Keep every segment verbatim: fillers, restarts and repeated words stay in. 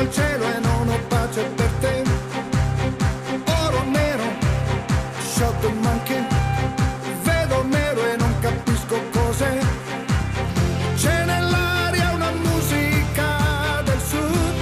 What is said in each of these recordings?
dal cielo e non ho pace per te. Oro nero, sciolto il manche, vedo nero e non capisco cos'è. C'è nell'aria una musica del sud,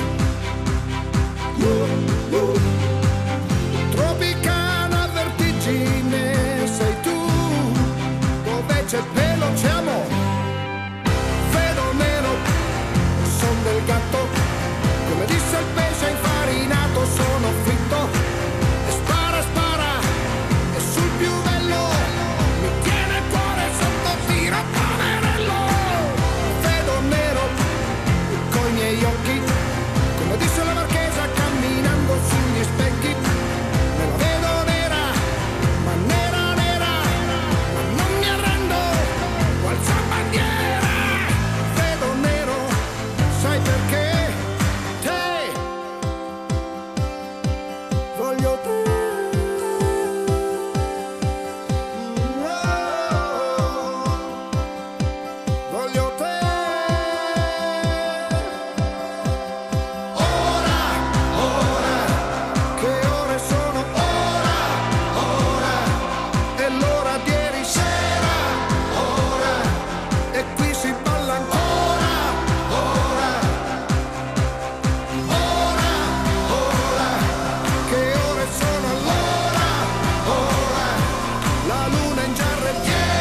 uh, uh. Tropicana vertigine sei tu, dove c'è pelo c'è amore. Vedo nero, son del gatto, come disse il pesce infarinato, sono fritto e spara, spara, e sul più bello mi tiene il cuore sotto tiro, poverello. Vedo nero coi miei occhi, come disse la marchesa camminando sugli specchi. Me la vedo nera, ma nera, nera, ma non mi arrendo, alza bandiera. Vedo nero, sai perché? Te, voglio te. Mm, oh, voglio te. Ora, ora, che ore sono? Ora, ora, è l'ora di ieri sera. Ora, e qui si balla ancora. Ora, ora, ora, che ore sono allora? Ora, la luna in giarrettiera.